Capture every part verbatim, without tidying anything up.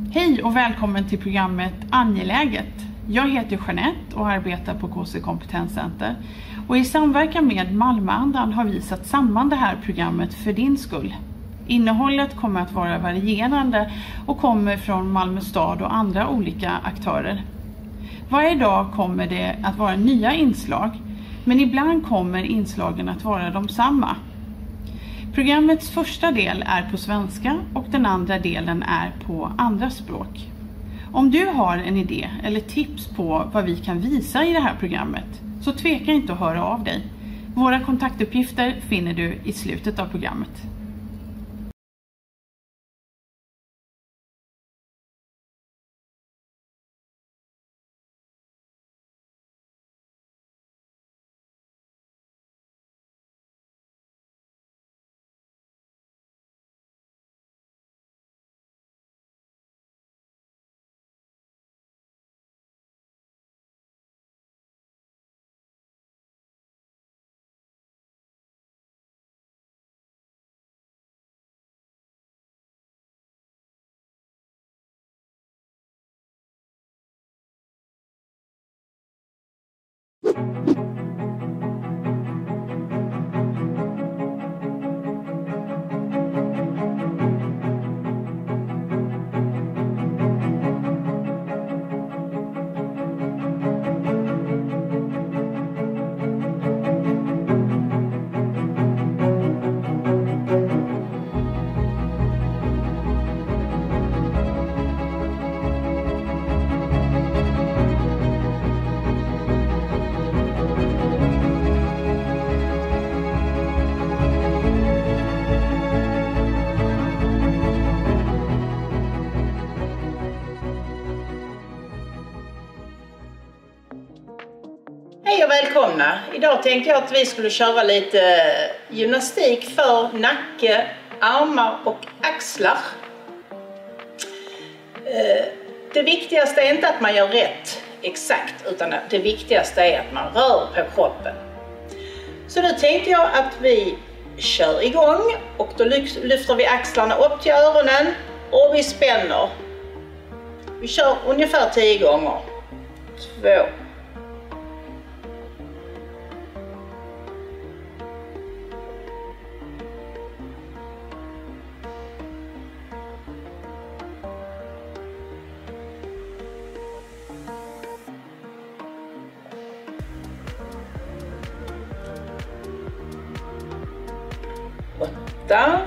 Hej och välkommen till programmet Angeläget. Jag heter Jeanette och arbetar på K C Kompetenscenter. Och i samverkan med Malmöandan har vi satt samman det här programmet för din skull. Innehållet kommer att vara varierande och kommer från Malmö stad och andra olika aktörer. Varje dag kommer det att vara nya inslag, men ibland kommer inslagen att vara de samma. Programmets första del är på svenska och den andra delen är på andra språk. Om du har en idé eller tips på vad vi kan visa i det här programmet, så tveka inte att höra av dig. Våra kontaktuppgifter finner du i slutet av programmet. Hej och välkomna! Idag tänkte jag att vi skulle köra lite gymnastik för nacke, armar och axlar. Det viktigaste är inte att man gör rätt exakt, utan det viktigaste är att man rör på kroppen. Så nu tänkte jag att vi kör igång och då lyfter vi axlarna upp till öronen och vi spänner. Vi kör ungefär tio gånger. Två. Åtta,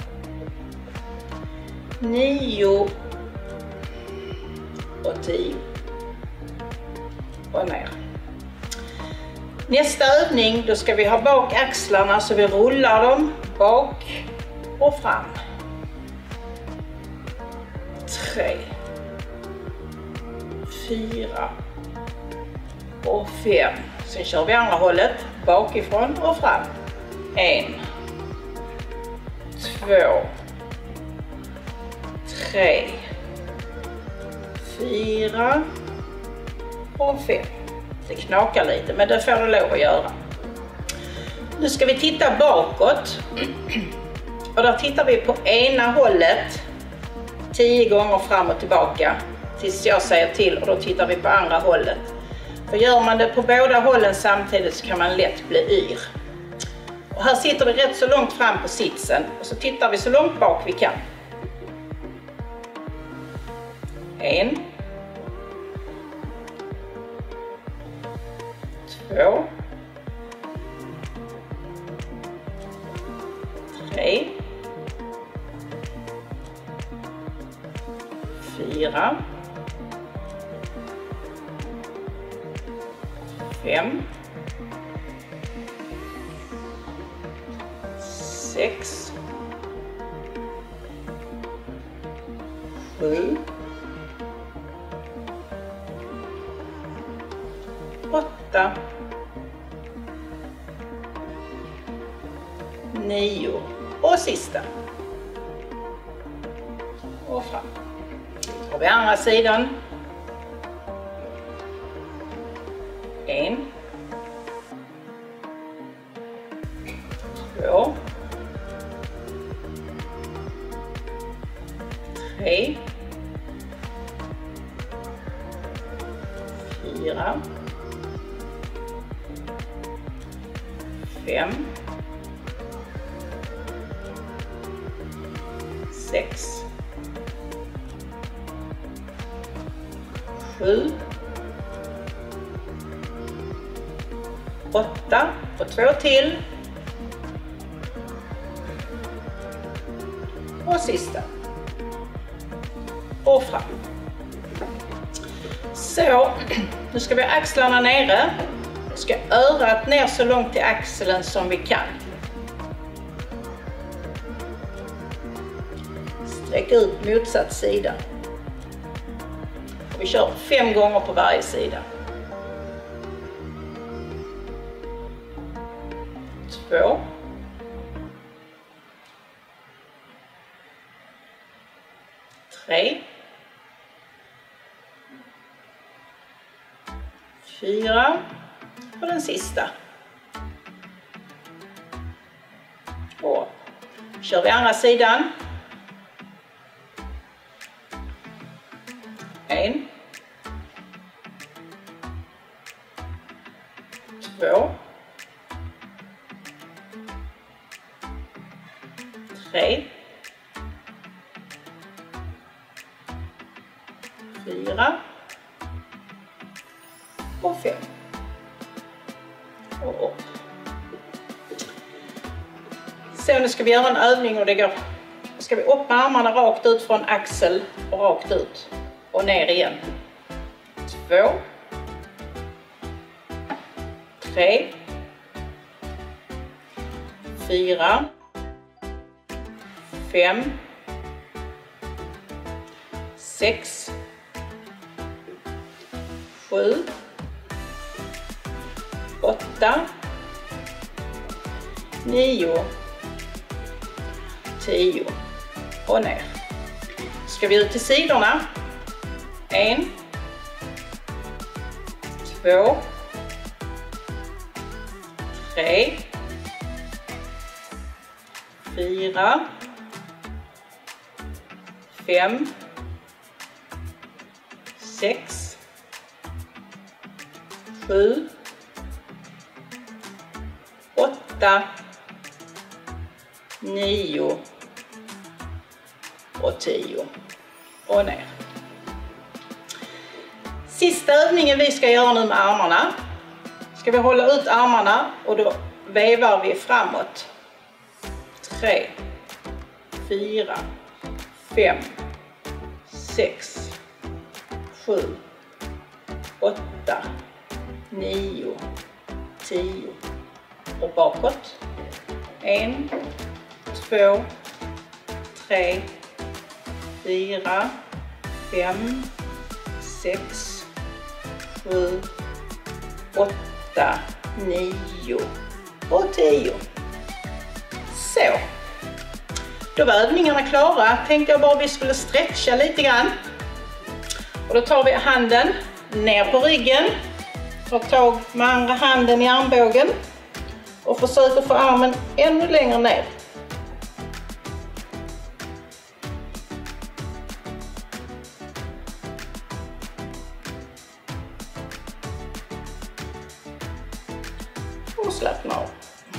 nio och tio och ner. Nästa övning, då ska vi ha bak axlarna så vi rullar dem bak och fram. Tre, fyra och fem. Sen kör vi andra hållet, bakifrån och fram. En. Två, tre, fyra och fem. Det knakar lite, men det får du lov att göra. Nu ska vi titta bakåt. Och där tittar vi på ena hållet tio gånger fram och tillbaka tills jag säger till, och då tittar vi på andra hållet. För gör man det på båda hållen samtidigt så kan man lätt bli yr. Och här sitter vi rätt så långt fram på sitsen och så tittar vi så långt bak vi kan. En. Två. Tre. Fyra. Fem. Sex, sju, åtta, nio och sista. Och fram. Då har vi andra sidan. En, två, tre, fyra, fem, sex, sju, åtta och två till. Och sista. Och fram. Så, nu ska vi ha axlarna nere. Vi ska örat ner så långt till axeln som vi kan. Sträck ut motsatt sida. Och vi kör fem gånger på varje sida. Två. Tre. Fyra. Och den sista. Och kör vi andra sidan. En. Två. Tre. Fyra. Och fem. Och upp. Så nu ska vi göra en övning och det går. Ska vi upp med armarna rakt ut från axel och rakt ut. Och ner igen. Två. Tre. Fyra. Fem. Sex. Sju. Åtta. Nio. Tio. Och ner. Ska vi ut till sidorna. En. Två. Tre. Fyra. Fem. Sex. Sju. Åtta. Nio. Och tio. Och ner. Sista övningen vi ska göra nu med armarna. Ska vi hålla ut armarna och då vevar vi framåt. Tre. Fyra. Fem. Sex. Sju. Åtta. Nio. Tio. Och bakåt. En. Två. Tre. Fyra. Fem. Sex. Sju. Åtta. Nio. Och tio. Så. Då var övningarna klara. Tänkte jag bara vi skulle stretcha lite grann. Och då tar vi handen ner på ryggen. Tar tag med andra handen i armbågen. Och försöker få armen ännu längre ner. Och slappna av.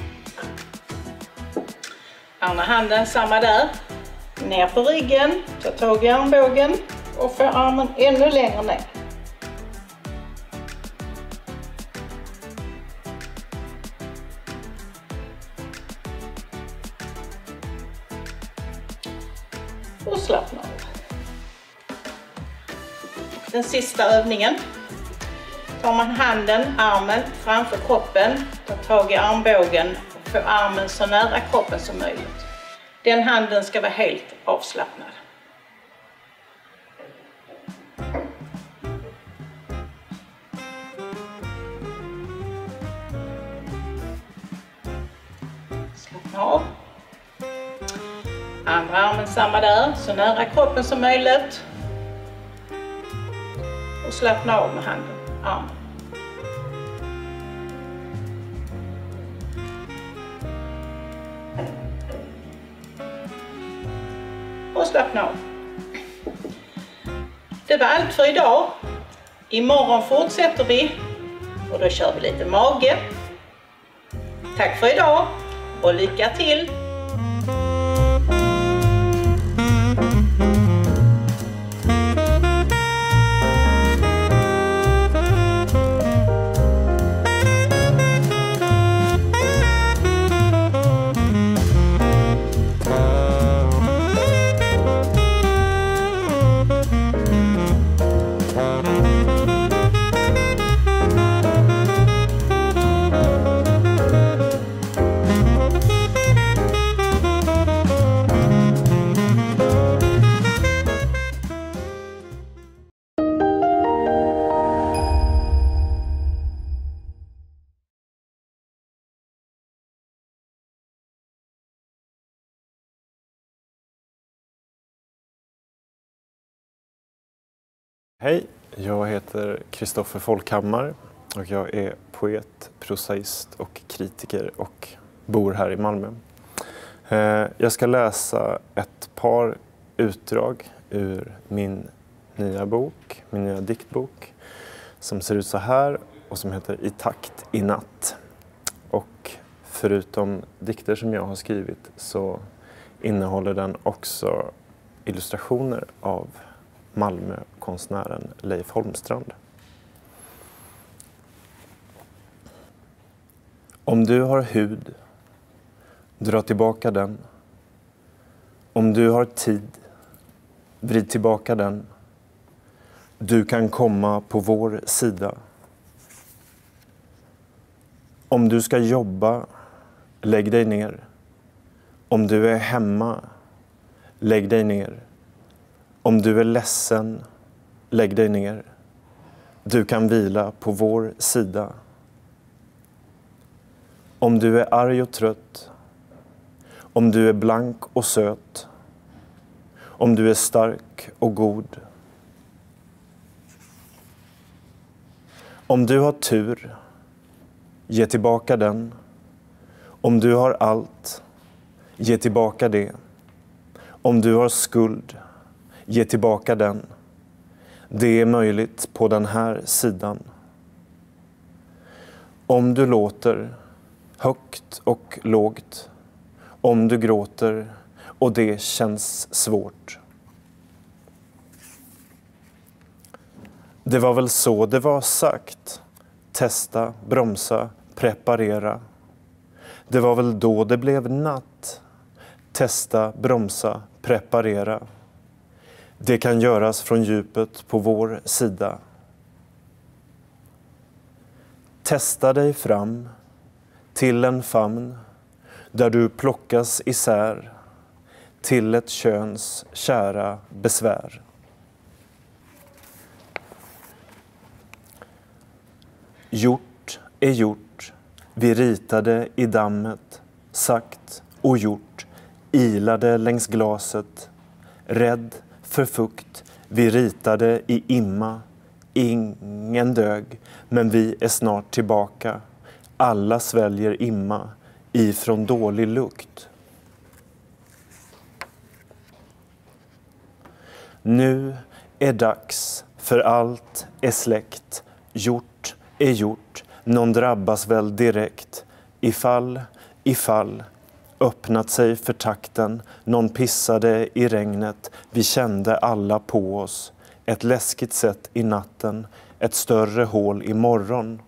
Andra handen samma där. Ner på ryggen. Ta tag i armbågen. Och få armen ännu längre ner. Och slappna av. Den sista övningen. Tar man handen, armen framför kroppen. Tar tag i armbågen och får armen så nära kroppen som möjligt. Den handen ska vara helt avslappnad. Slappna av. Andra armen samma där, så nära kroppen som möjligt. Och slappna av med handen, armen. Och slappna av. Det var allt för idag. Imorgon fortsätter vi och då kör vi lite mage. Tack för idag och lycka till! Hej, jag heter Kristoffer Folkhammar och jag är poet, prosaist och kritiker och bor här i Malmö. Jag ska läsa ett par utdrag ur min nya bok, min nya diktbok som ser ut så här och som heter I takt i natt. Och förutom dikter som jag har skrivit så innehåller den också illustrationer av Malmö-konstnären Leif Holmstrand. Om du har hud, dra tillbaka den. Om du har tid, vrid tillbaka den. Du kan komma på vår sida. Om du ska jobba, lägg dig ner. Om du är hemma, lägg dig ner. Om du är ledsen, lägg dig ner. Du kan vila på vår sida. Om du är arg och trött. Om du är blank och söt. Om du är stark och god. Om du har tur, ge tillbaka den. Om du har allt, ge tillbaka det. Om du har skuld, ge tillbaka den. Det är möjligt på den här sidan. Om du låter högt och lågt. Om du gråter och det känns svårt. Det var väl så det var sagt. Testa, bromsa, preparera. Det var väl då det blev natt. Testa, bromsa, preparera. Det kan göras från djupet på vår sida. Testa dig fram till en famn där du plockas isär till ett köns kära besvär. Gjort är gjort, vi ritade i dammet, sagt och gjort, ilade längs glaset, rädd för fukt, vi ritade i imma, ingen dög, men vi är snart tillbaka, alla sväljer imma ifrån dålig lukt. Nu är dags, för allt är släckt, gjort är gjort, någon drabbas väl direkt, ifall, ifall, öppnat sig för takten, någon pissade i regnet, vi kände alla på oss, ett läskigt sätt i natten, ett större hål i morgon.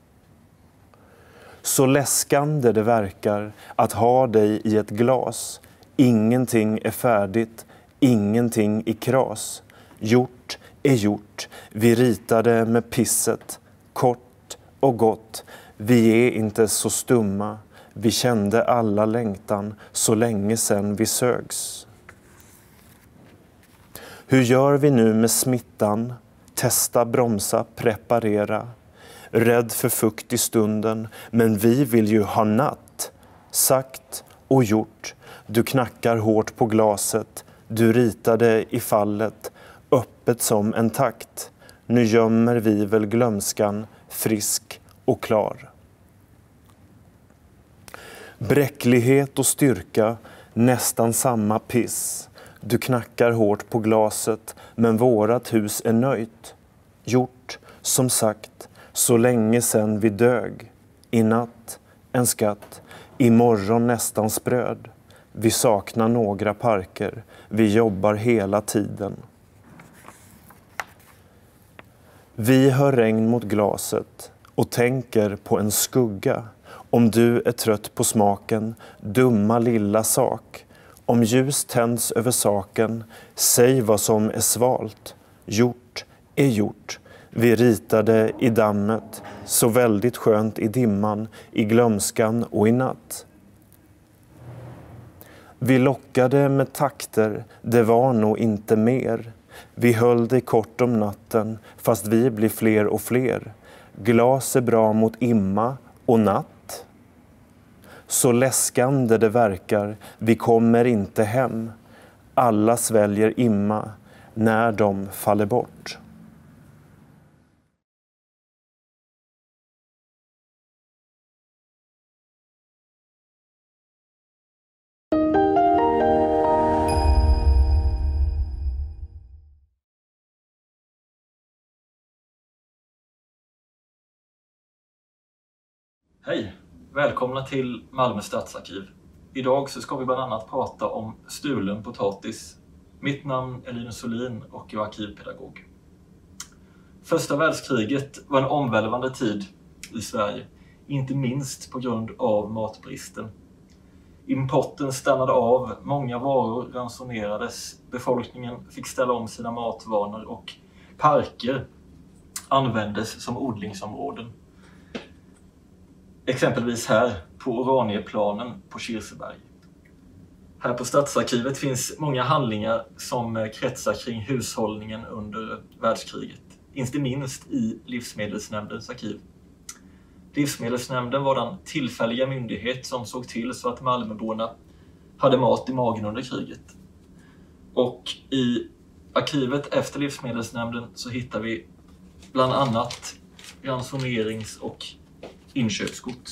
Så läskande det verkar att ha dig i ett glas, ingenting är färdigt, ingenting i kras, gjort är gjort, vi ritade med pisset, kort och gott, vi är inte så stumma, vi kände alla längtan så länge sedan vi sögs. Hur gör vi nu med smittan? Testa, bromsa, preparera. Rädd för fukt i stunden, men vi vill ju ha natt. Sagt och gjort, du knackar hårt på glaset, du ritade i fallet, öppet som en takt. Nu gömmer vi väl glömskan, frisk och klar. Bräcklighet och styrka, nästan samma piss. Du knackar hårt på glaset, men vårat hus är nöjt. Gjort, som sagt, så länge sen vi dög. I natt en skatt, imorgon nästan spröd. Vi saknar några parker, vi jobbar hela tiden. Vi hör regn mot glaset och tänker på en skugga. Om du är trött på smaken, dumma lilla sak. Om ljus tänds över saken, säg vad som är svalt. Gjort är gjort. Vi ritade i dammet, så väldigt skönt i dimman, i glömskan och i natt. Vi lockade med takter, det var nog inte mer. Vi höll dig kort om natten, fast vi blir fler och fler. Glas är bra mot imma och natt. Så läskande det verkar, vi kommer inte hem. Alla sväljer imma när de faller bort. Hej! Välkomna till Malmö stadsarkiv. Idag så ska vi bland annat prata om stulen potatis. Mitt namn är Linus Solin och jag är arkivpedagog. Första världskriget var en omvälvande tid i Sverige, inte minst på grund av matbristen. Importen stannade av, många varor ransonerades, befolkningen fick ställa om sina matvanor och parker användes som odlingsområden. Exempelvis här på Oranjeplanen på Kirseberg. Här på Stadsarkivet finns många handlingar som kretsar kring hushållningen under världskriget. Inte minst i Livsmedelsnämndens arkiv. Livsmedelsnämnden var den tillfälliga myndighet som såg till så att Malmöborna hade mat i magen under kriget. Och i arkivet efter Livsmedelsnämnden så hittar vi bland annat ransonerings- och inköpskort.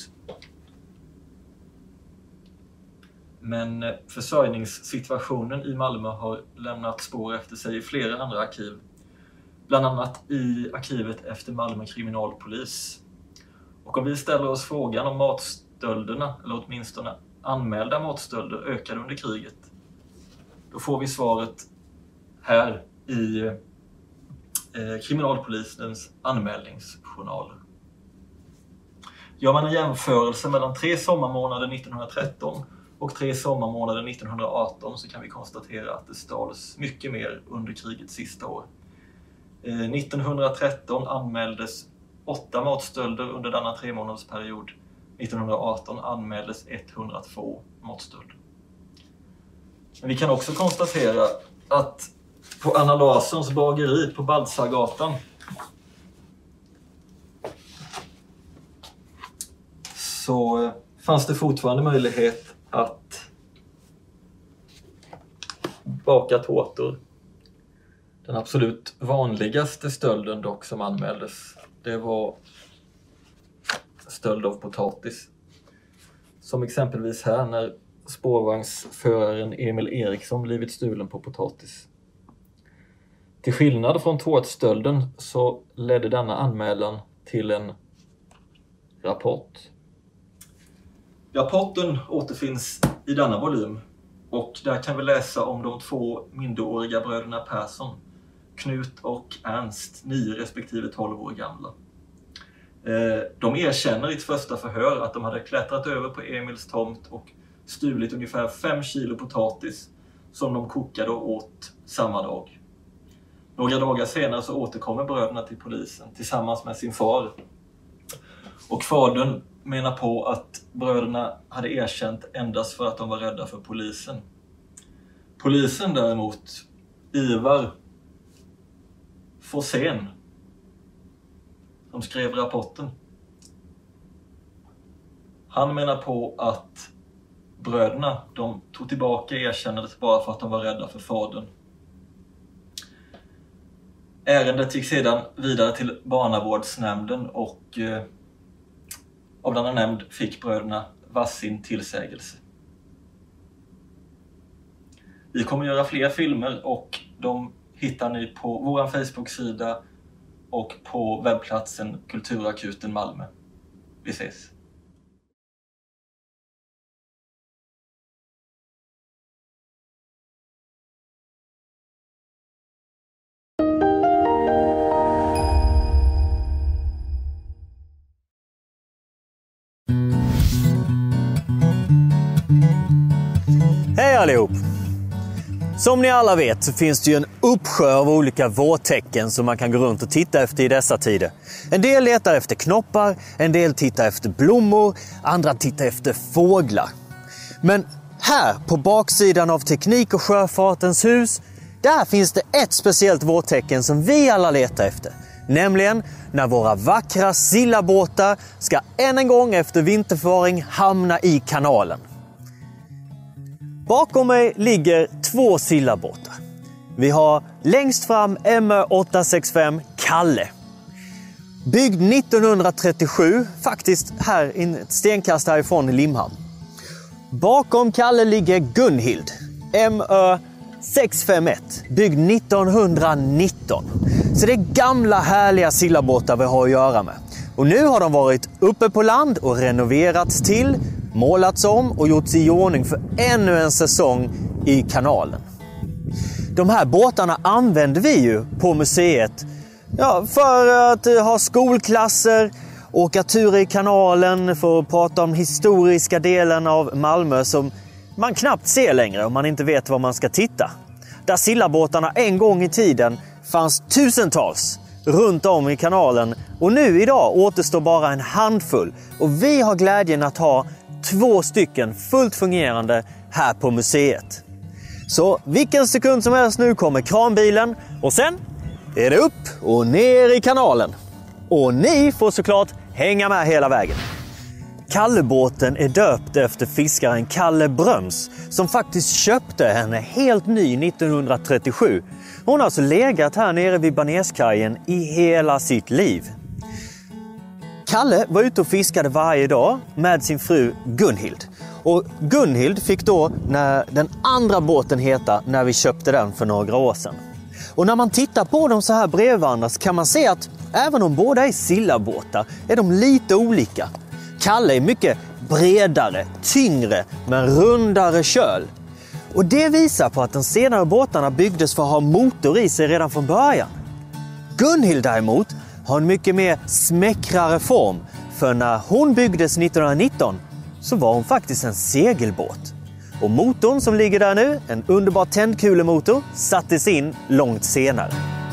Men försörjningssituationen i Malmö har lämnat spår efter sig i flera andra arkiv. Bland annat i arkivet efter Malmö kriminalpolis. Och om vi ställer oss frågan om matstölderna, eller åtminstone anmälda matstölder, ökade under kriget, då får vi svaret här i eh, kriminalpolisens anmälningsjournaler. Gör man en jämförelse mellan tre sommarmånader nittonhundratretton och tre sommarmånader nittonhundraarton så kan vi konstatera att det stals mycket mer under krigets sista år. Eh, nittonhundratretton anmäldes åtta matstölder under denna tre månadersperiod. nittonhundraarton anmäldes etthundratvå matstölder. Men vi kan också konstatera att på Anna Larssons bageri på Baltzargatan så fanns det fortfarande möjlighet att baka tårtor. Den absolut vanligaste stölden dock som anmäldes, det var stöld av potatis. Som exempelvis här när spårvagnsföraren Emil Eriksson blivit stulen på potatis. Till skillnad från tårtstölden så ledde denna anmälan till en rapport. Rapporten återfinns i denna volym och där kan vi läsa om de två minderåriga bröderna Persson, Knut och Ernst, nio respektive tolv år gamla. De erkänner i ett första förhör att de hade klättrat över på Emils tomt och stulit ungefär fem kilo potatis som de kokade och åt samma dag. Några dagar senare så återkommer bröderna till polisen tillsammans med sin far. Och fadern menar på att bröderna hade erkänt endast för att de var rädda för polisen. Polisen däremot, Ivar Forsén, som skrev rapporten, han menar på att bröderna, de tog tillbaka erkännandet bara för att de var rädda för fadern. Ärendet gick sedan vidare till barnavårdsnämnden och eh, av denna nämnd fick bröderna varsin tillsägelse. Vi kommer göra fler filmer och de hittar ni på vår Facebook-sida och på webbplatsen Kulturakuten Malmö. Vi ses! Hej allihop! Som ni alla vet så finns det ju en uppsjö av olika vårtecken som man kan gå runt och titta efter i dessa tider. En del letar efter knoppar, en del tittar efter blommor, andra tittar efter fåglar. Men här på baksidan av Teknik- och sjöfartens hus, där finns det ett speciellt vårtecken som vi alla letar efter. Nämligen när våra vackra sillabåtar ska än en gång efter vinterförvaring hamna i kanalen. Bakom mig ligger två sillabåtar. Vi har längst fram M Ö åtta sex fem Kalle. Byggd nittonhundratrettiosju, faktiskt här ett stenkast härifrån i Limhamn. Bakom Kalle ligger Gunhild, M Ö sex fem ett, byggd nittonhundranitton. Så det är gamla härliga sillabåtar vi har att göra med. Och nu har de varit uppe på land och renoverats till, målats om och gjorts i ordning för ännu en säsong i kanalen. De här båtarna använder vi ju på museet, ja, för att ha skolklasser, åka turer i kanalen, för att prata om historiska delen av Malmö som man knappt ser längre om man inte vet var man ska titta. Där sillabåtarna en gång i tiden fanns tusentals runt om i kanalen, och nu idag återstår bara en handfull, och vi har glädjen att ha två stycken fullt fungerande här på museet. Så vilken sekund som helst nu kommer kranbilen och sen är det upp och ner i kanalen. Och ni får såklart hänga med hela vägen. Kallebåten är döpt efter fiskaren Kalle Bröms som faktiskt köpte henne helt ny nittonhundratrettiosju. Hon har alltså legat här nere vid Baneskajen i hela sitt liv. Kalle var ute och fiskade varje dag med sin fru Gunhild. Och Gunhild fick då när den andra båten heta när vi köpte den för några år sedan. Och när man tittar på dem så här bredvid så kan man se att även om båda är sillabåtar är de lite olika. Kalle är mycket bredare, tyngre men rundare köl. Och det visar på att de senare båtarna byggdes för att ha motor i sig redan från början. Gunhild däremot har en mycket mer smäckrare form, för när hon byggdes nittonhundranitton så var hon faktiskt en segelbåt. Och motorn som ligger där nu, en underbar tändkulemotor, sattes in långt senare.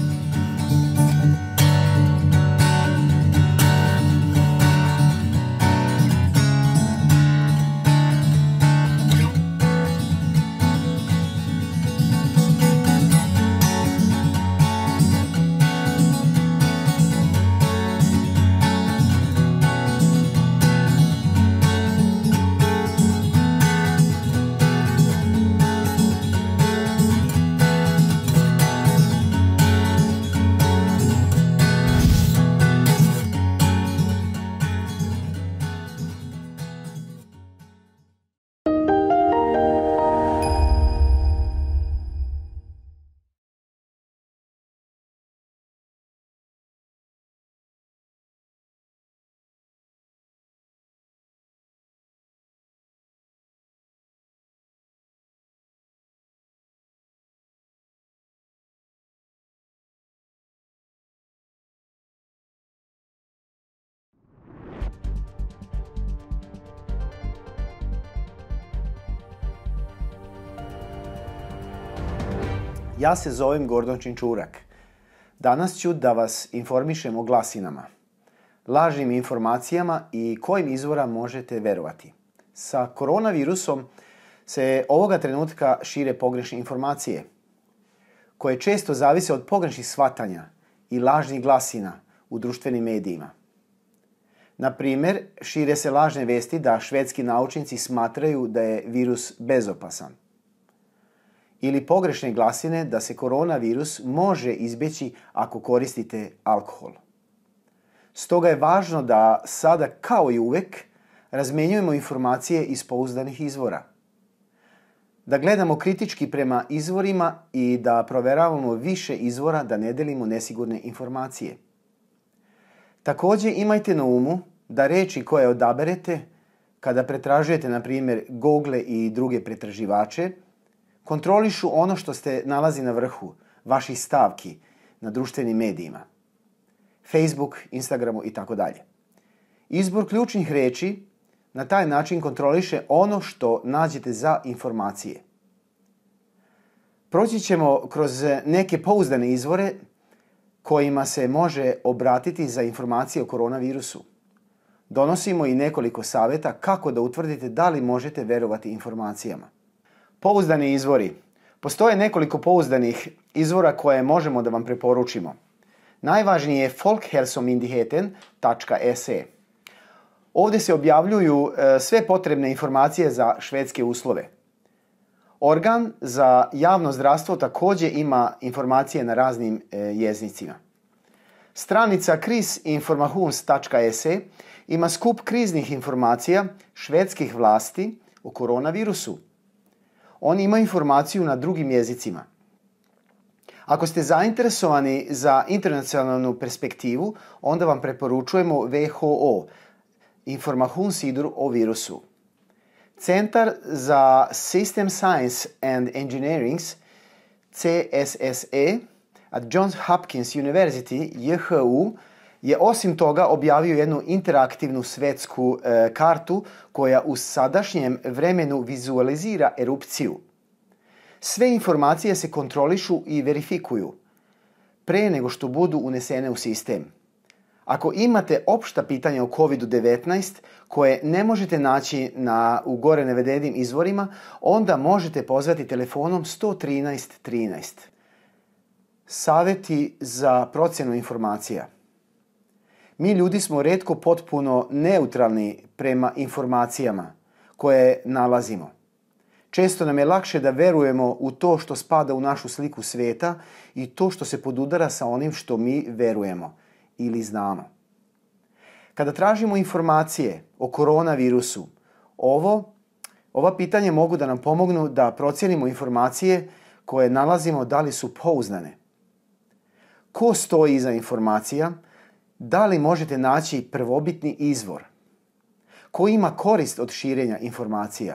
Ja se zovem Gordon Činčurak. Danas ću da vas informišem o glasinama, lažnim informacijama i kojim izvora možete verovati. Sa koronavirusom se ovoga trenutka šire pogrešne informacije, koje često zavise od pogrešnih shvatanja i lažnih glasina u društvenim medijima. Na primjer, šire se lažne vesti da švedski naučnici smatraju da je virus bezopasan. Ili pogrešne glasine da se koronavirus može izbjeći ako koristite alkohol. Stoga je važno da sada, kao i uvek, razmenjujemo informacije iz pouzdanih izvora. Da gledamo kritički prema izvorima i da proveravamo više izvora da ne delimo nesigurne informacije. Također imajte na umu da reči koje odaberete kada pretražujete, na primjer, Google i druge pretraživače, kontrolišu ono što ste nalazi na vrhu vaših stavki na društvenim medijima, Facebook, Instagramu i tako dalje. Izbor ključnih reči na taj način kontroliše ono što nađete za informacije. Proći ćemo kroz neke pouzdane izvore kojima se može obratiti za informacije o koronavirusu. Donosimo i nekoliko savjeta kako da utvrdite da li možete verovati informacijama. Pouzdani izvori. Postoje nekoliko pouzdanih izvora koje možemo da vam preporučimo. Najvažniji je folkhälsomyndigheten tačka se. Ovdje se objavljuju sve potrebne informacije za švedske uslove. Organ za javno zdravstvo također ima informacije na raznim jezicima. Stranica krisinformations tačka se ima skup kriznih informacija švedskih vlasti o koronavirusu. Oni imaju informaciju na drugim jezicima. Ako ste zainteresovani za internacionalnu perspektivu, onda vam preporučujemo W H O, Informationssidor o virusu. Centar za System Science and Engineering, C S S E, at Johns Hopkins University, J H U, je osim toga objavio jednu interaktivnu svetsku e, kartu koja u sadašnjem vremenu vizualizira erupciju. Sve informacije se kontrolišu i verifikuju pre nego što budu unesene u sistem. Ako imate opšta pitanja o kovid devetnaest koje ne možete naći na, u gore navedenim izvorima, onda možete pozvati telefonom sto trinaest trinaest. Savjeti za procjenu informacija. Mi ljudi smo retko potpuno neutralni prema informacijama koje nalazimo. Često nam je lakše da verujemo u to što spada u našu sliku svijeta i to što se podudara sa onim što mi verujemo ili znamo. Kada tražimo informacije o koronavirusu, ovo, ova pitanja mogu da nam pomognu da procijenimo informacije koje nalazimo da li su pouzdane. Ko stoji iza informacija? Da li možete naći prvobitni izvor? Ko ima korist od širenja informacija?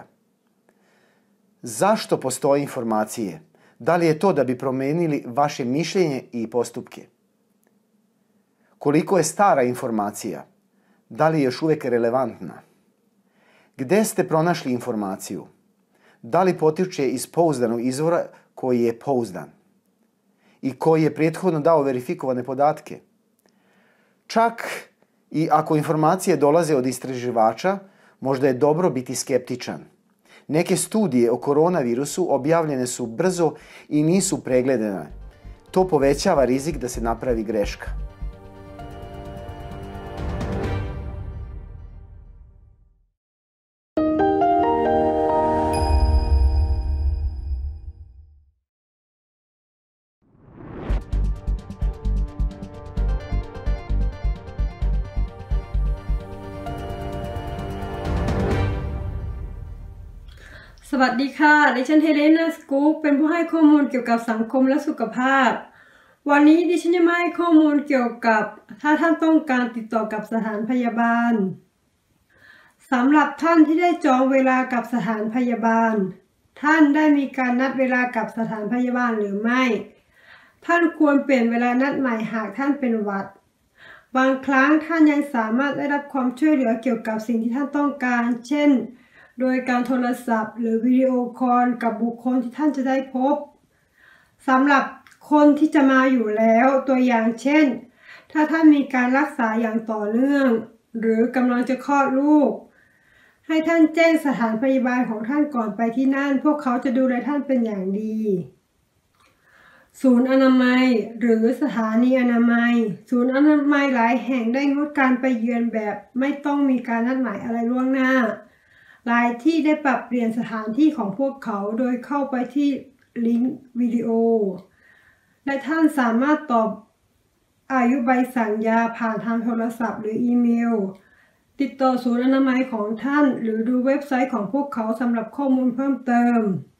Zašto postoje informacije? Da li je to da bi promijenili vaše mišljenje i postupke? Koliko je stara informacija? Da li je još uvijek relevantna? Gde ste pronašli informaciju? Da li potiče iz pouzdanog izvora koji je pouzdan i koji je prethodno dao verifikovane podatke? Čak i ako informacije dolaze od istraživača, možda je dobro biti skeptičan. Neke studije o koronavirusu objavljene su brzo i nisu pregledane. To povećava rizik da se napravi greška. สวัสดีค่ะดิฉันเฮเลนาสกู๊ปเป็นผู้ให้ข้อมูลเกี่ยวกับสังคมและสุขภาพวันนี้ดิฉันจะมาให้ข้อมูลเกี่ยวกับถ้าท่านต้องการติดต่อกับสถานพยาบาลสำหรับท่านที่ได้จองเวลากับสถานพยาบาลท่านได้มีการนัดเวลากับสถานพยาบาลหรือไม่ท่านควรเปลี่ยนเวลานัดใหม่หากท่านเป็นหวัดบางครั้งท่านยังสามารถได้รับความช่วยเหลือเกี่ยวกับสิ่งที่ท่านต้องการเช่นโดยการโทรศัพท์หรือวิดีโอคอลกับบุคคลที่ท่านจะได้พบสำหรับคนที่จะมาอยู่แล้วตัวอย่างเช่นถ้าท่านมีการรักษาอย่างต่อเนื่องหรือกำลังจะคลอดลูกให้ท่านแจ้งสถานพยาบาลของท่านก่อนไปที่นั่นพวกเขาจะดูแลท่านเป็นอย่างดีศูนย์อนามัยหรือสถานีอนามัยศูนย์อนามัยหลายแห่งได้งดการไปเยือนแบบไม่ต้องมีการนัดหมายอะไรล่วงหน้าหลายที่ได้ปรับเปลี่ยนสถานที่ของพวกเขาโดยเข้าไปที่ลิงก์วิดีโอและท่านสามารถตอบอายุใบสั่งยาผ่านทางโทรศัพท์หรืออีเมลติดต่อศูนย์อนามัยของท่านหรือดูเว็บไซต์ของพวกเขาสำหรับข้อมูลเพิ่มเติม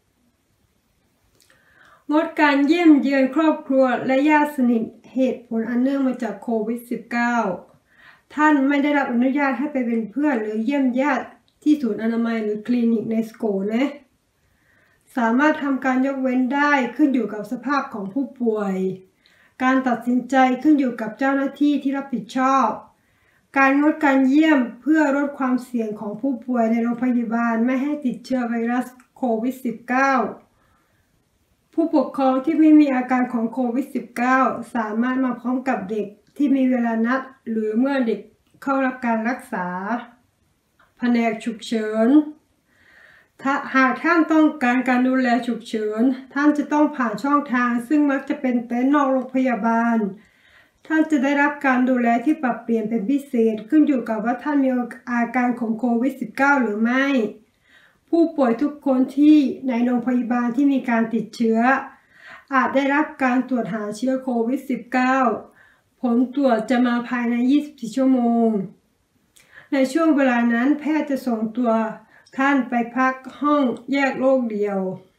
งดการเยี่ยมเยือนครอบครัวและญาติสนิทเหตุผลอันเนื่องมาจากโควิด สิบเก้าท่านไม่ได้รับอนุญาตให้ไปเป็นเพื่อนหรือเยี่ยมญาติที่ศูนย์อนามัยหรือคลินิกในสโกนะสามารถทำการยกเว้นได้ขึ้นอยู่กับสภาพของผู้ป่วยการตัดสินใจขึ้นอยู่กับเจ้าหน้าที่ที่รับผิดชอบการงดการเยี่ยมเพื่อลดความเสี่ยงของผู้ป่วยในโรงพยาบาลไม่ให้ติดเชื้อไวรัสโควิด สิบเก้า ผู้ปกครองที่ไม่มีอาการของโควิด สิบเก้า สามารถมาพร้อมกับเด็กที่มีเวลานัดหรือเมื่อเด็กเข้ารับการรักษาแผนกฉุกเฉินหากท่านต้องการการดูแลฉุกเฉินท่านจะต้องผ่านช่องทางซึ่งมักจะเป็นเต็นท์นอกโรงพยาบาลท่านจะได้รับการดูแลที่ปรับเปลี่ยนเป็นพิเศษขึ้นอยู่กับว่าท่านมีอาการของโควิด สิบเก้า หรือไม่ผู้ป่วยทุกคนที่ในโรงพยาบาลที่มีการติดเชื้ออาจได้รับการตรวจหาเชื้อโควิด สิบเก้า ผลตรวจจะมาภายในยี่สิบสี่ชั่วโมงในช่วงเวลานั้นแพทย์จะส่งตัวท่านไปพักห้องแยกโรคเดีย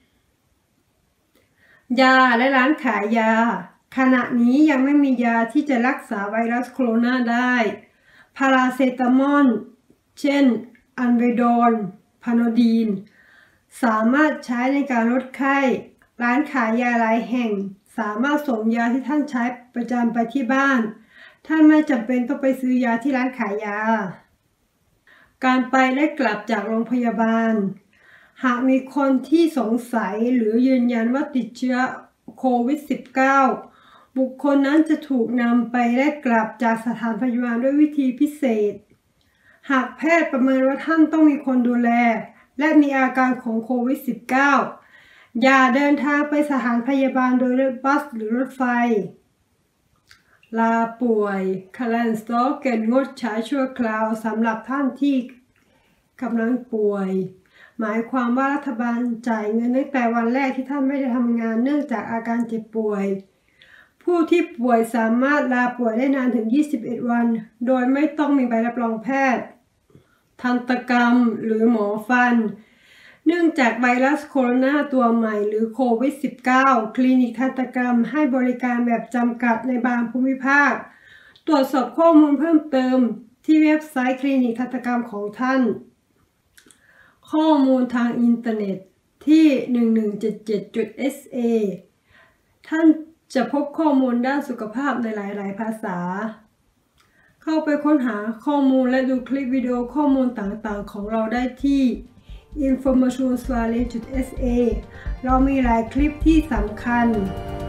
วยาและร้านขายยาขณะนี้ยังไม่มียาที่จะรักษาไวรัสโคโรนาได้พาราเซตามอลเช่นอันเวดอนพาโนดีนสามารถใช้ในการลดไข้ร้านขายยาหลายแห่งสามารถส่งยาที่ท่านใช้ประจำไปที่บ้านท่านไม่จำเป็นต้องไปซื้อยาที่ร้านขายยาการไปและกลับจากโรงพยาบาลหากมีคนที่สงสัยหรือยืนยันว่าติดเชื้อโควิด สิบเก้า บุคคลนั้นจะถูกนำไปและกลับจากสถานพยาบาลด้วยวิธีพิเศษหากแพทย์ประเมินว่าท่านต้องมีคนดูแลและมีอาการของโควิด สิบเก้า อย่าเดินทางไปสถานพยาบาลโดยรถบัสหรือรถไฟลาป่วยคารันสโตเกนงดใช้ชั่วคราวสำหรับท่านที่กำลังป่วยหมายความว่ารัฐบาลจ่ายเงินตั้งแต่วันแรกที่ท่านไม่ได้ทำงานเนื่องจากอาการเจ็บป่วยผู้ที่ป่วยสามารถลาป่วยได้นานถึงยี่สิบเอ็ดวันโดยไม่ต้องมีใบรับรองแพทย์ทันตกรรมหรือหมอฟันเนื่องจากไวรัสโคโรนาตัวใหม่หรือโควิด สิบเก้า คลินิกทันตกรรมให้บริการแบบจำกัดในบางภูมิภาคตรวจสอบข้อมูลเพิ่มเติมที่เว็บไซต์คลินิกทันตกรรมของท่านข้อมูลทางอินเทอร์เน็ตที่ หนึ่งหนึ่งเจ็ดเจ็ด จุด เอส เอ ท่านจะพบข้อมูลด้านสุขภาพในหลายๆภาษาเข้าไปค้นหาข้อมูลและดูคลิปวิดีโอข้อมูลต่างๆของเราได้ที่ อินโฟเมชันสวาเล จุด เอส เอ เรามีหลายคลิปที่สำคัญ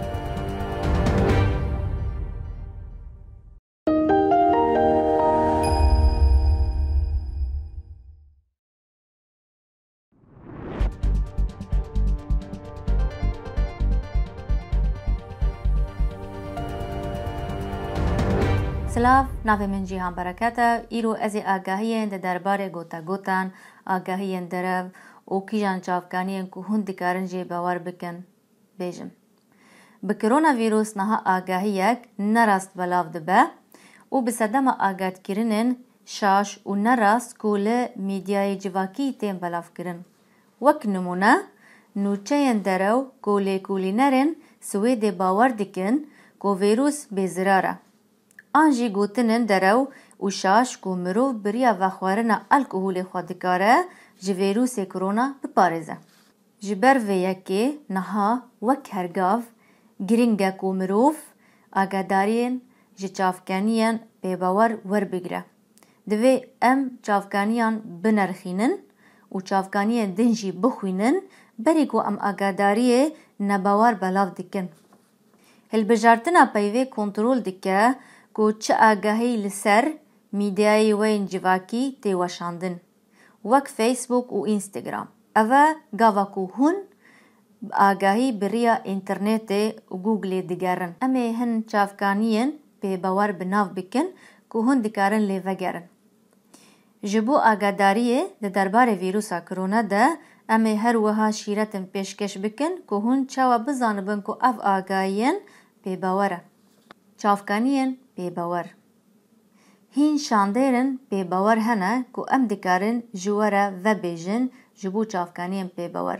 سلاف ناوی من جیهان برکته ایرو از آگاهیان در درباره گوتا گوتان آگاهیان درو و کیجان چافکانیان که هندی کارنجی باور بکن بیجم. به کرونا ویروس نها آگاهیک نراست بلاف دبه و به صدام آگاد کرنن شاش و نراست کول میدیای جواکی تیم بلاف کرن. وک نمونه نوچهین درو کولی کولی نرن سوید باور دکن که ویروس بزراره. آنجی گوتنن درو و شاش کو مروف بریا و خوارنا الکوهول خودکاره جی ویروس کرونا بپارزه. جبر ویکی نها وک هرگاف گرینگه کو مروف آگادارین جی چافکانیان بیباور ور بگره. دوی ام چافکانیان بنرخینن و چافکانیان دنجی بخوینن بری کو ام آگاداریه نباور بلاف دکن. هل بجارتنا پیوه کنترول دکه کو چه آگاهی لسر میدیای وین جواکی تی وشاندن وک فیسبوک و اینستاگرام اوه گاوا کو هن آگاهی بریا اینترنت و گوگل دیگرن امی هن چافکانیین به باور بناو بکن کو هن دیکارن لی وگرن جبو آگاداریه ده درباره ویروسا کرونا ده امی هر وها شیرتن پیشکش بکن کو هن چاوا بزانبن کو اف آگاهیین به باوره چافکانیین به باور هین شاندرن به باور هنه کو ام دکارن جواره و بیجن جبو چافکانیم به باور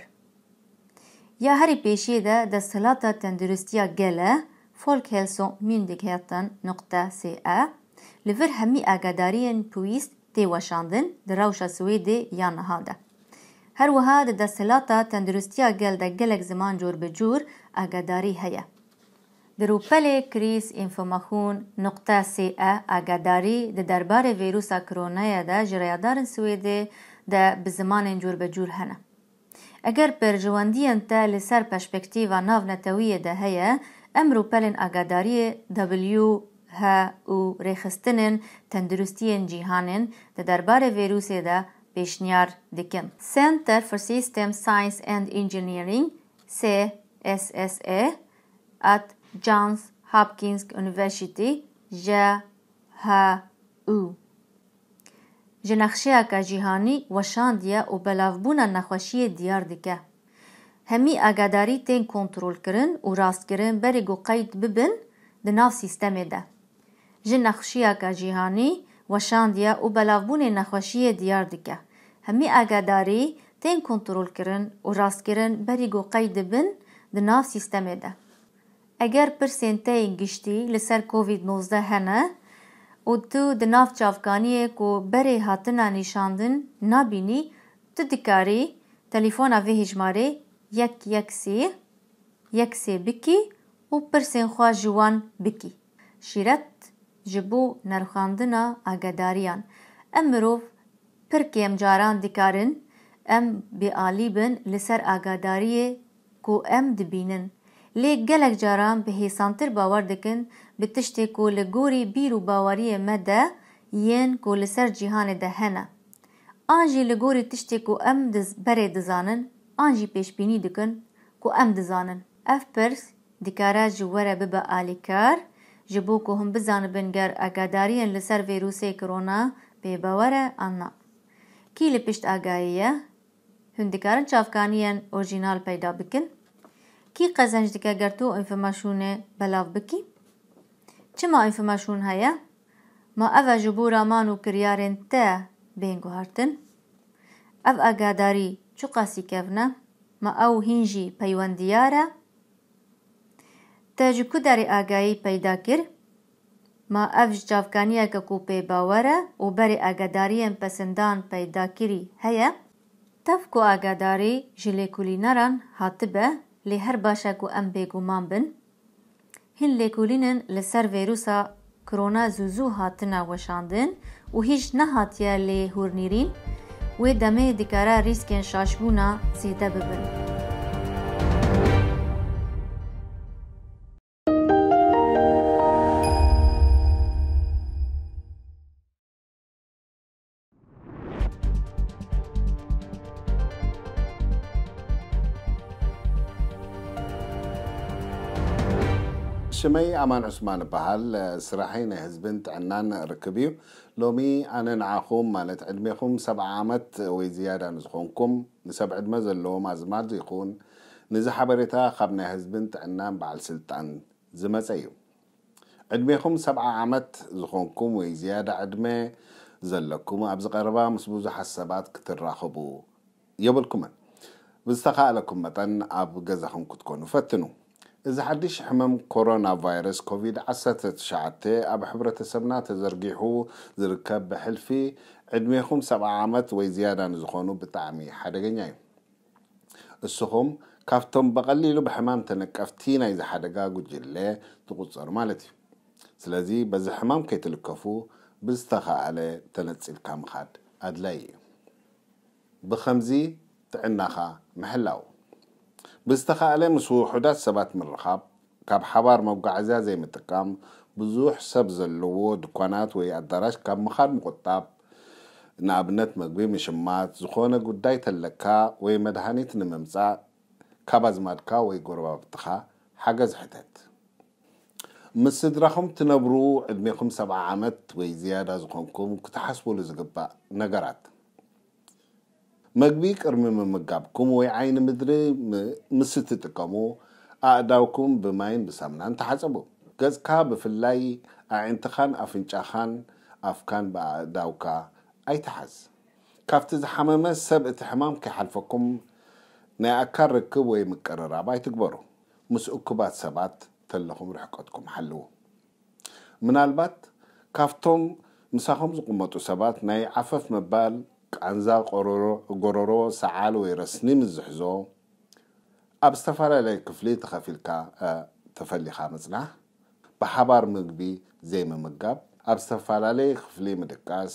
یا هری پیشی ده دستلاتا تندرستیا گله فولک هلسو میندگهتن نقطه سی ا لفر همي آقادارين بويست تي وشاندن دراوشا سويدي يان هادا هر وها د دستلاتا تندرستیا گل د گلک زمان جور بجور آگاداری هیا. دروپل کریس انفرماخون نقطه سی ا آگاداری د دربار ویروسا کرونا دا جریادارن سویده دا بزمان جور بجور هنه. اگر پرجواندی انتا لسر پرسپکتیو ناو نتویه ده هیا امرو پلن آگاداری دبلیو ها او ریخستنن تندرستین جیهانن د دربار ویروسی دا پیشنیار دکن. Center for System Science and Engineering C S S A at Johns Hopkins University J H U جنخشیا کا جهانی وشاندیا و بلافبونا نخوشی دیار دکه. همی آگاداری تین کنترول کرن و راست کرن بری گو قید ببن دناف سیستم ده. جنخشیا کا جهانی وشاندیا و بلافبون نخوشی دیار دکه. همی آگاداری تین کنترول کرن و راست کرن بری گو قید بن دناف سیستم ده. اگر پرسنتای گشتی لسر کووید نوزده هنه و تو دناف چافکانیه کو بری هاتنا نشاندن نابینی تو دکاری تلیفونا وی هجماره یک یک سی یک سی بکی و پرسن خواه جوان بکی. شیرت جبو نرخاندنا آگاداریان امروف پر کم جاران دکارن ام بی آلیبن لسر آگاداریه کو ام دبینن. لی گلک جاران به حسانتر باور دکن به تشتی کو لگوری بیرو باوری مده ین کو لسر جیهان ده هنه. آنجی لگوری تشتی کو ام دز بره دزانن آنجی پیش بینی دکن کو ام دزانن. اف پرس دکاره جواره ببا آلیکار جبو کو هم بزان بنگر آگادارین لسر ویروسی کرونا به باوره آنا. کی لپشت آگاهیه هندکارن چافکانیان اورجینال پیدا بکن کی قزنج دکه گرتو انفرماشونه بلاو بکی چما انفرماشون هیا ما اوه جبو رامانو کریارن تا بینگو هارتن او آگاداری چو قاسی کفنه ما او هنجی پیواندیاره تا جکو داری آگاهی پیدا کر ما افج جافکانیه که کو پی باوره و بری آگاداریم پسندان پیدا کری هیا تف کو آگاداری جلی کولینران هاتبه لی هر باشا کو ام بیگومان بن هن لیکولینن لسر ویروسا کرونا زوزو هاتنا وشاندن و هیچ نهاتیا لی هورنیرین و دمه دکاره ریسکن شاشبونا زیده ببن. شمي أمان عثمان بحال سراحين هزبنت عنان ركبيو لومي أنا نعاخوم مالت عدميخوم سبع عامت وزيادة نزخونكم نسبع عدمة زلوم عزمات زيخون نزا حبرتا خبنا هزبنت عنان بعل سلطان زمزيو عدميخوم سبع عامت زخونكم وزيادة عدمة زلكم أبز قربا مسبوزة حسابات كتر راخبو يبلكم بستخاء لكم متن أب جزاهم كتكونوا فتنوا إذا حدش حمم كورونا فيروس كوفيد عسرة شعته أب حبرة سبنا تزرقيحو زركب بحلفي عدميخم سبع عامات وزيادة نزخونو بطعمي حدا جناي السخم كافتم بقليلو بحمام تنكفتينا إذا حدا قاقو جلي تقصر مالتي سلازي بز حمام كي تلكفو بستخاء عليه تنتسل كام خاد أدلاي بخمزي تعناخا محلاو بستخاء عليه مسو حدات سبات من رخاب كاب حبار موقع زي متقام بزوح سبز اللو دكانات ويقدراش كاب مخاد مقطاب نابنت مقبي مشمات زخونة قداي تلكا ويمدهانيت نممزا كاباز مادكا ويقربا بتخا حاجز حتات مسدرخم تنبرو عدميكم سبع عامت ويزيادة زخونكم كتحسبوا لزقبا نقرات مقبيك ارمي من مقابكم ويعين مدري مستتقمو اعداوكم بماين بسامنان تحسبوا قز كاب في اللاي اعنتخان افنشاخان افكان باعداوكا اي تحس كافتز حمامة سب اتحمام كحلفكم نا اكار ركب ويمكرر باي تكبروا مسؤكبات سبات تلهم رحقاتكم حلو من البات ካፍቶም ምሳኹም ዝቕመጡ ሰባት ናይ ዓፈፍ መባል ቃንዛ ጎሮሮ ሰዓል ወይ ረስኒ ምዝሕዞ ኣብ ዝተፈላለዩ ክፍሊ ተኸፊልካ ተፈሊኻ ምጽናሕ ብሓባር ምግቢ ዘይምምጋብ ኣብ ዝተፈላለዩ ክፍሊ ምድቃስ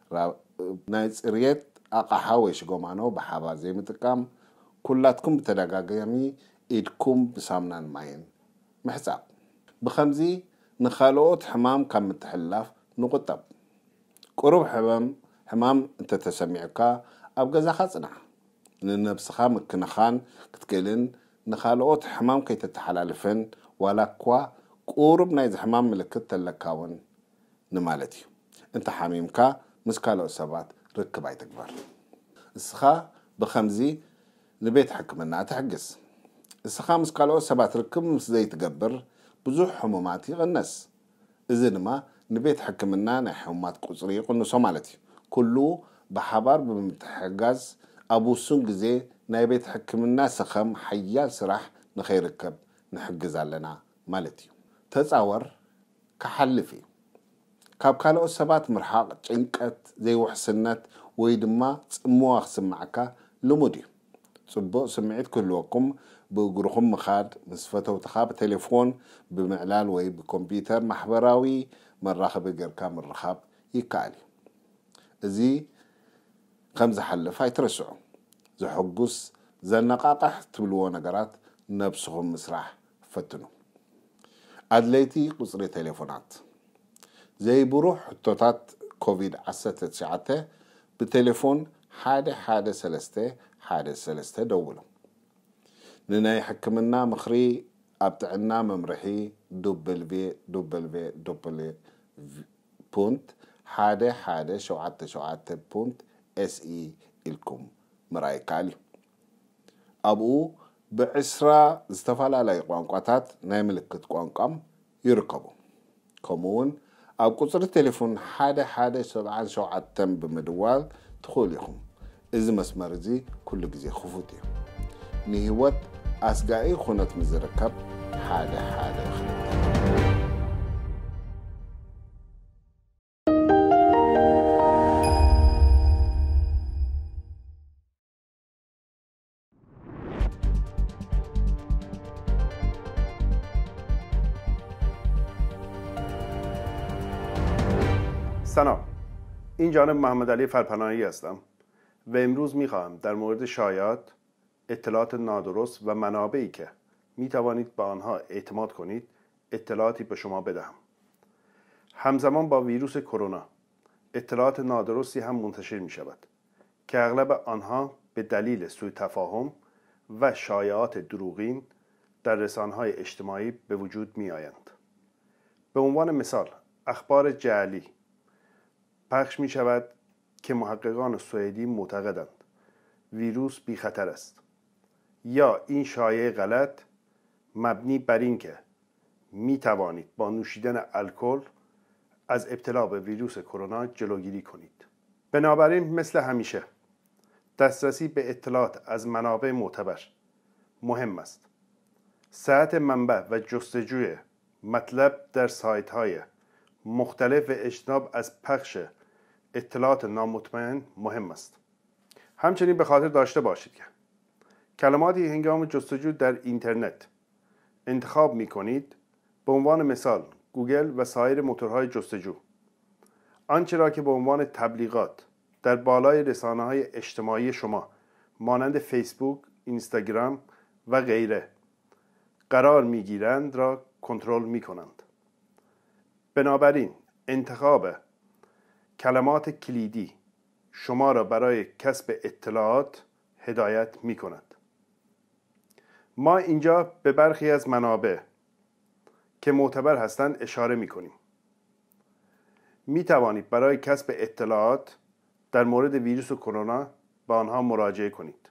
ናይ ጽሬት ኣቕሓ ወይ ሽጎማኖ ብሓባር ዘይምጥቃም ኩላትኩም ብተደጋጋሚ ኢድኩም ብሳሙናን ማይን ምሕጻብ ብኸምዚ ንኻልኦት ሕማም ካብ ምትሕልላፍ ንቁጠብ ቁሩብ ሕማም ሕማም እንተተሰሚዕካ ኣብ ገዛኻ ጽናሕ ንነብስኻ ምክንኻን ክትክእልን ንኻልኦት ሕማም ከይተተሓላልፍን ዋላ እኳ ቁሩብ ናይ ሕማም ምልክት ተለካውን ንማለት እዩ እንተ ሓሚምካ ምስ ካልኦት ሰባት ርክብ ኣይትግበር እስኻ ብኸምዚ ንቤት ሕክምና ትሕግዝ እስኻ ምስ ካልኦት ሰባት ርክብ ምስ ዘይትገብር ብዙሕ ሕሙማት ይቕነስ እዚ ድማ ንቤት ሕክምና ናይ ሕሙማት ቁጽሪ ይቕንሶ ማለት እዩ ኩሉ ብሓባር ብምትሕጋዝ ኣብ ውሱን ግዜ ናይ ቤት ሕክምና ሰኸም ሓያል ስራሕ ንኸይርከብ ንሕግዝ ኣለና ማለት እዩ ተጻወር ክሓልፍ እዩ ካብ ካልኦት ሰባት ምርሓቕ ጭንቀት ዘይውሕስነት ወይ ድማ ጽምዋ ክስማዓካ ልሙድ እዩ ጽቡቕ ስምዒት ክህልወኩም ብእግርኹም ምኻድ ምስ ፈተውትኻ ብቴሌፎን ብምዕላል ወይ ብኮምፒውተር ማሕበራዊ መራኸቢ ጌርካ ምርኻብ ይከኣል እዩ እዚ ከም ዝሓልፍ ኣይትርስዑ ዝሕጉስ ዘነቃቅሕ ትብልዎ ነገራት ነብስኹም ምስራሕ ፈትኑ ኣድለይቲ ቁጽሪ ቴሌፎናት ዘይብሩህ ሕቶታት ኮቪድ ዓሰርተ ትሽዓተ ብቴሌፎን ሓደ ሓደ ሰለስተ ሓደ ሰለስተ ደውሉ ንናይ ሕክምና ምኽሪ ኣብ ጥዕና መምርሒ ዱብልቪ ዱብልቪ ዱብልቪ ፑንት ሓደ ሓደ ሸውዓተ ሸውዓተ ፑንት ኤስኢ ኢልኩም ምርኣይ ይከኣል እዩ ኣብኡ ብዕስራ ዝተፈላለዩ ቋንቋታት ናይ ምልክት ቋንቋም ይርከቡ ከምኡውን ኣብ ቁጽሪ ቴሌፎን ሓደ ሓደ ሰብዓን ሸውዓተን ብምድዋል ትኽእሉ ኢኹም እዚ መስመር እዚ ኩሉ ግዜ ክፉት እዩ ንህይወት ኣስጋኢ ኩነት ምዝርከብ ሓደ ሓደ ክልተ سلام این جانب محمد علی فرپناهی هستم و امروز میخواهم در مورد شایعات اطلاعات نادرست و منابعی که میتوانید به آنها اعتماد کنید اطلاعاتی به شما بدهم همزمان با ویروس کرونا اطلاعات نادرستی هم منتشر می شود که اغلب آنها به دلیل سوء تفاهم و شایعات دروغین در رسانه‌های اجتماعی به وجود می آیند. به عنوان مثال اخبار جعلی پخش می شود که محققان سوئدی معتقدند ویروس بی خطر است یا این شایعه غلط مبنی بر این که می توانید با نوشیدن الکل از ابتلا به ویروس کرونا جلوگیری کنید. بنابراین مثل همیشه دسترسی به اطلاعات از منابع معتبر مهم است. صحت منبع و جستجوی مطلب در سایت های مختلف و اجتناب از پخش اطلاعات نامطمئن مهم است. همچنین به خاطر داشته باشید که کلماتی هنگام جستجو در اینترنت انتخاب می کنید به عنوان مثال گوگل و سایر موتورهای جستجو آنچه را که به عنوان تبلیغات در بالای رسانه‌های اجتماعی شما مانند فیسبوک، اینستاگرام و غیره قرار می‌گیرند را کنترل می‌کنند. بنابراین انتخاب کلمات کلیدی شما را برای کسب اطلاعات هدایت می‌کند. ما اینجا به برخی از منابع که معتبر هستند اشاره می‌کنیم. می‌توانید برای کسب اطلاعات در مورد ویروس کرونا به آنها مراجعه کنید.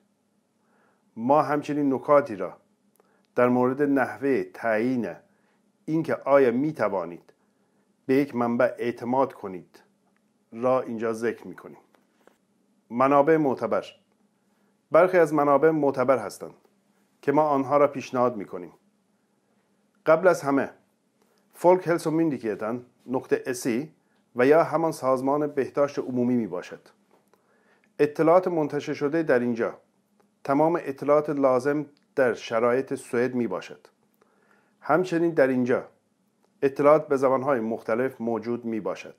ما همچنین نکاتی را در مورد نحوه تعیین اینکه آیا می توانید به یک منبع اعتماد کنید را اینجا ذکر می کنیم. منابع معتبر. برخی از منابع معتبر هستند که ما آنها را پیشنهاد می کنیم. قبل از همه فولک هلسومیندیکیتن نقطه اسی و یا همان سازمان بهداشت عمومی می باشد. اطلاعات منتشر شده در اینجا تمام اطلاعات لازم در شرایط سوئد می باشد. همچنین در اینجا اطلاعات به زبانهای مختلف موجود می باشد.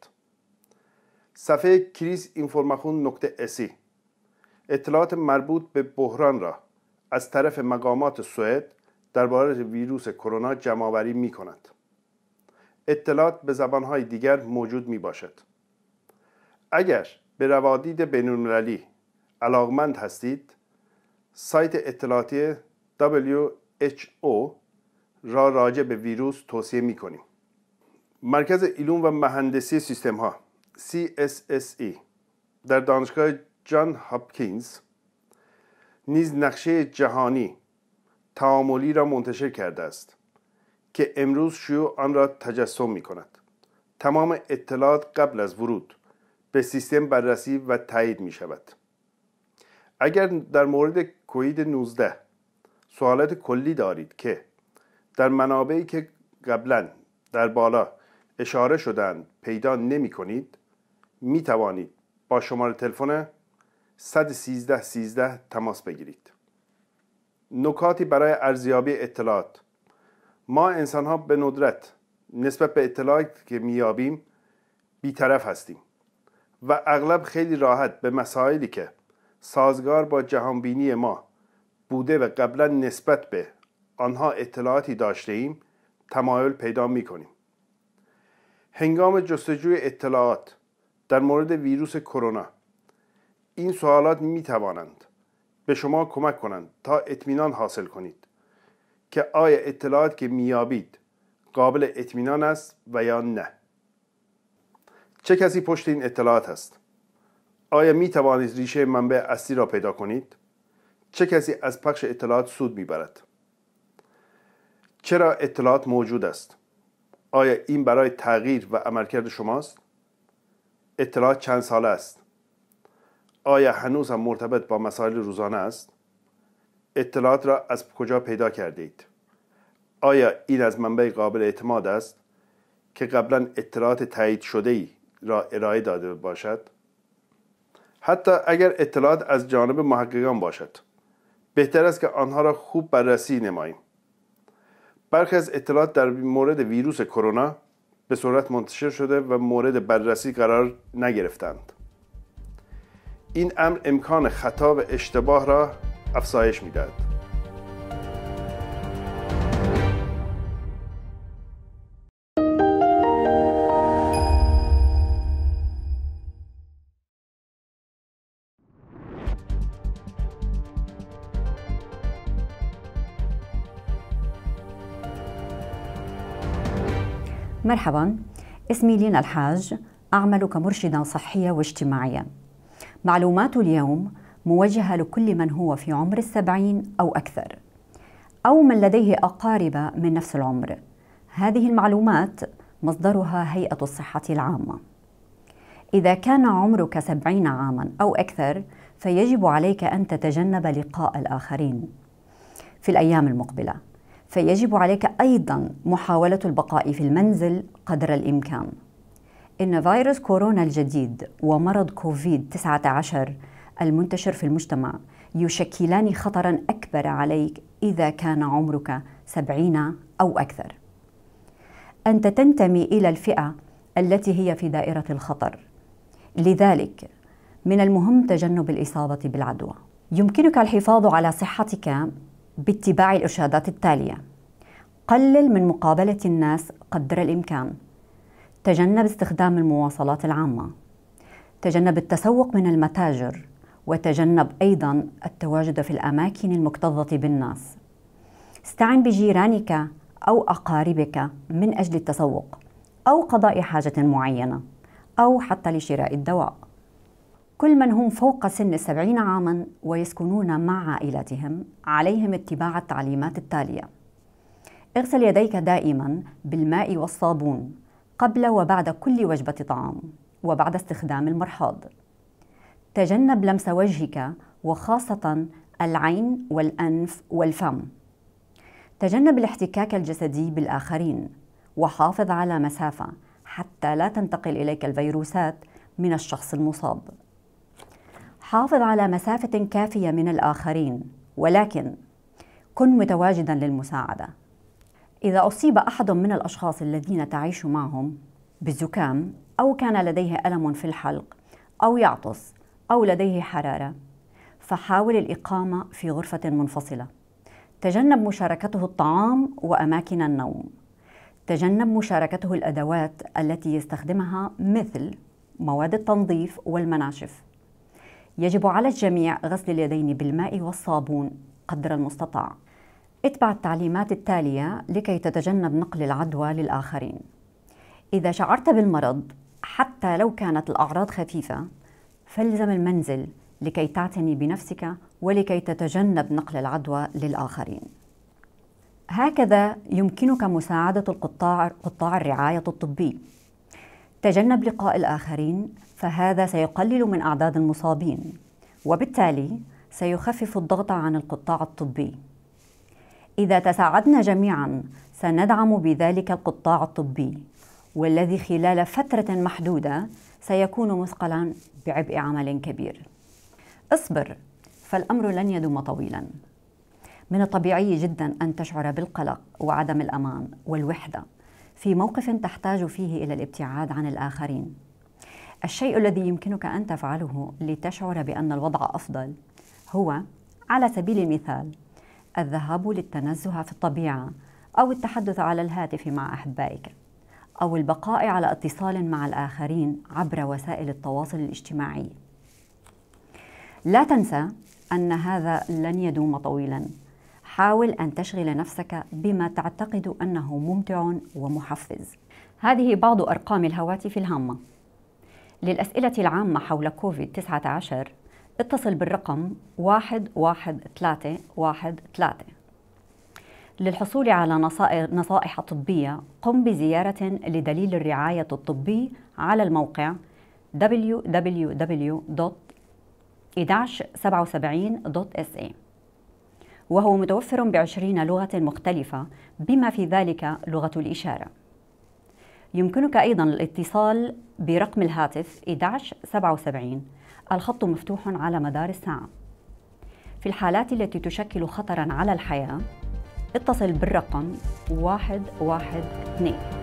صفحه کریز اینفورماسیون نقطه اسی اطلاعات مربوط به بحران را از طرف مقامات سوئد درباره ویروس کرونا جمع‌آوری می کند. اطلاعات به زبانهای دیگر موجود می باشد. اگر به روادید بین‌المللی علاقمند هستید، سایت اطلاعاتی دبلیو اچ او را راجع به ویروس توصیه می کنیم. مرکز علوم و مهندسی سیستم ها سی اس اس ای در دانشگاه جان هاپکینز نیز نقشه جهانی تعاملی را منتشر کرده است که امروز شیوع آن را تجسم می کند. تمام اطلاعات قبل از ورود به سیستم بررسی و تایید می شود. اگر در مورد کووید نوزده سوالات کلی دارید که در منابعی که قبلا در بالا اشاره شدند پیدا نمی کنید، می توانید با شماره تلفن صد و سیزده سیزده تماس بگیرید. نکاتی برای ارزیابی اطلاعات: ما انسان ها به ندرت نسبت به اطلاعاتی که میابیم بی‌طرف هستیم و اغلب خیلی راحت به مسائلی که سازگار با جهانبینی ما بوده و قبلا نسبت به آنها اطلاعاتی داشته ایم تمایل پیدا می کنیم. هنگام جستجوی اطلاعات در مورد ویروس کرونا این سوالات می توانند به شما کمک کنند تا اطمینان حاصل کنید که آیا اطلاعات که میابید قابل اطمینان است و یا نه. چه کسی پشت این اطلاعات است؟ آیا می توانید ریشه منبع اصلی را پیدا کنید؟ چه کسی از پخش اطلاعات سود میبرد؟ چرا اطلاعات موجود است؟ آیا این برای تغییر و عملکرد شماست؟ اطلاعات چند ساله است؟ آیا هنوز هم مرتبط با مسائل روزانه است؟ اطلاعات را از کجا پیدا کرده اید؟ آیا این از منبع قابل اعتماد است که قبلا اطلاعات تایید شده ای را ارائه داده باشد؟ حتی اگر اطلاعات از جانب محققان باشد، بهتر است که آنها را خوب بررسی نماییم. برخی از اطلاعات در مورد ویروس کرونا به صورت منتشر شده و مورد بررسی قرار نگرفتند. این امر امکان خطا و اشتباه را افزایش می‌دهد. مرحبا، اسمي لينا الحاج، أعمل كمرشدة صحية واجتماعية. معلومات اليوم موجهة لكل من هو في عمر السبعين أو أكثر، أو من لديه أقارب من نفس العمر. هذه المعلومات مصدرها هيئة الصحة العامة. إذا كان عمرك سبعين عاما أو أكثر فيجب عليك أن تتجنب لقاء الآخرين في الأيام المقبلة، فيجب عليك أيضا محاولة البقاء في المنزل قدر الإمكان. إن فيروس كورونا الجديد ومرض كوفيد تسعة عشر المنتشر في المجتمع يشكلان خطرا أكبر عليك إذا كان عمرك سبعين أو أكثر. أنت تنتمي إلى الفئة التي هي في دائرة الخطر، لذلك من المهم تجنب الإصابة بالعدوى. يمكنك الحفاظ على صحتك باتباع الإرشادات التالية: قلل من مقابلة الناس قدر الإمكان، تجنب استخدام المواصلات العامة، تجنب التسوق من المتاجر، وتجنب أيضا التواجد في الأماكن المكتظة بالناس. استعن بجيرانك أو أقاربك من أجل التسوق أو قضاء حاجة معينة أو حتى لشراء الدواء. كل من هم فوق سن السبعين عاما ويسكنون مع عائلتهم عليهم اتباع التعليمات التالية: اغسل يديك دائما بالماء والصابون قبل وبعد كل وجبة طعام وبعد استخدام المرحاض. تجنب لمس وجهك وخاصة العين والأنف والفم. تجنب الاحتكاك الجسدي بالآخرين وحافظ على مسافة حتى لا تنتقل إليك الفيروسات من الشخص المصاب. حافظ على مسافة كافية من الآخرين، ولكن كن متواجداً للمساعدة. إذا أصيب أحد من الأشخاص الذين تعيش معهم بالزكام أو كان لديه ألم في الحلق أو يعطس أو لديه حرارة، فحاول الإقامة في غرفة منفصلة. تجنب مشاركته الطعام وأماكن النوم. تجنب مشاركته الأدوات التي يستخدمها مثل مواد التنظيف والمناشف. يجب على الجميع غسل اليدين بالماء والصابون قدر المستطاع. اتبع التعليمات التالية لكي تتجنب نقل العدوى للآخرين. إذا شعرت بالمرض حتى لو كانت الأعراض خفيفة، فالزم المنزل لكي تعتني بنفسك ولكي تتجنب نقل العدوى للآخرين. هكذا يمكنك مساعدة القطاع قطاع الرعاية الطبي. تجنب لقاء الآخرين، فهذا سيقلل من أعداد المصابين، وبالتالي سيخفف الضغط عن القطاع الطبي. إذا تساعدنا جميعاً سندعم بذلك القطاع الطبي، والذي خلال فترة محدودة سيكون مثقلاً بعبء عمل كبير. اصبر، فالأمر لن يدوم طويلاً. من الطبيعي جداً أن تشعر بالقلق وعدم الأمان والوحدة في موقف تحتاج فيه إلى الابتعاد عن الآخرين. الشيء الذي يمكنك أن تفعله لتشعر بأن الوضع أفضل هو، على سبيل المثال، الذهاب للتنزه في الطبيعة أو التحدث على الهاتف مع أحبائك، أو البقاء على اتصال مع الآخرين عبر وسائل التواصل الاجتماعي. لا تنسى أن هذا لن يدوم طويلاً. حاول أن تشغل نفسك بما تعتقد أنه ممتع ومحفز. هذه بعض أرقام الهواتف الهامة. للأسئلة العامة حول كوفيد تسعة عشر اتصل بالرقم واحد واحد ثلاثة واحد ثلاثة. للحصول على نصائح طبية قم بزيارة لدليل الرعاية الطبي على الموقع دبليو دبليو دبليو دوت واحد واحد سبعة وسبعين دوت إس إيه، وهو متوفر بعشرين لغة مختلفة بما في ذلك لغة الإشارة. يمكنك أيضاً الاتصال برقم الهاتف واحد واحد سبعة وسبعين. الخط مفتوح على مدار الساعة. في الحالات التي تشكل خطراً على الحياة اتصل بالرقم واحد واحد اثنين.